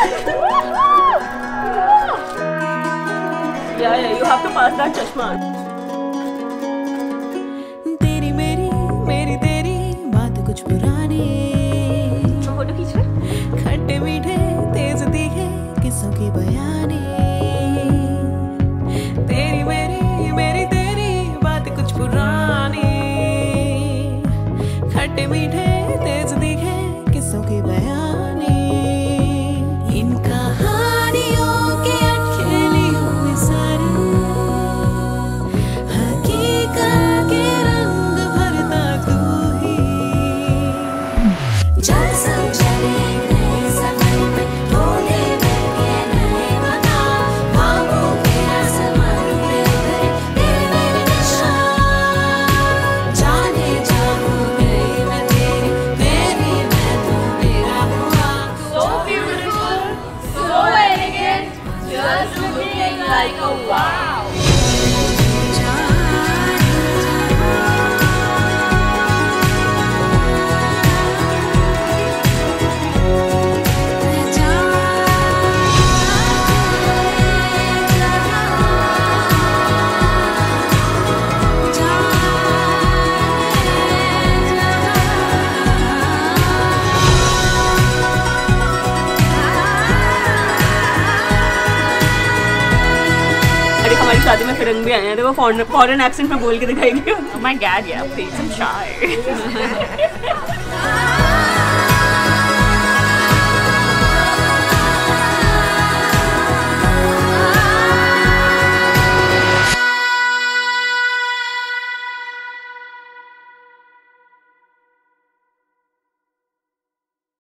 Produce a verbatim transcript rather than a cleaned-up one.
Yeah, yeah, you have to pass that chashma. तेरी मेरी मेरी तेरी बात कुछ पुरानी, फोटो खींच रहे? खट्टे मीठे तेज तीखे किस्सों की बयानी। तेरी मेरी मेरी तेरी बात कुछ पुरानी, खट्टे मीठे तेज तीखे किस्सों की बयानी। इन कहानियों के अटखेली हुई सारी, हकीकत के रंग भरता तू ही। चल सब चले नए सफर पे, ढूंढे करके नए मकाम, ख्वाबों के आसमान पे उतरे तेरे मेरे निशान। जाने जा हो गई मैं तेरी, तेरी मैं तू मेरा हुआ। So beautiful, so elegant, just looking like a wow. हमारी शादी में फिरंग भी आए हैं, देखो फॉरेन फॉरेन एक्सेंट में बोल के दिखाएंगे। Oh my God, yeah, please, I'm shy.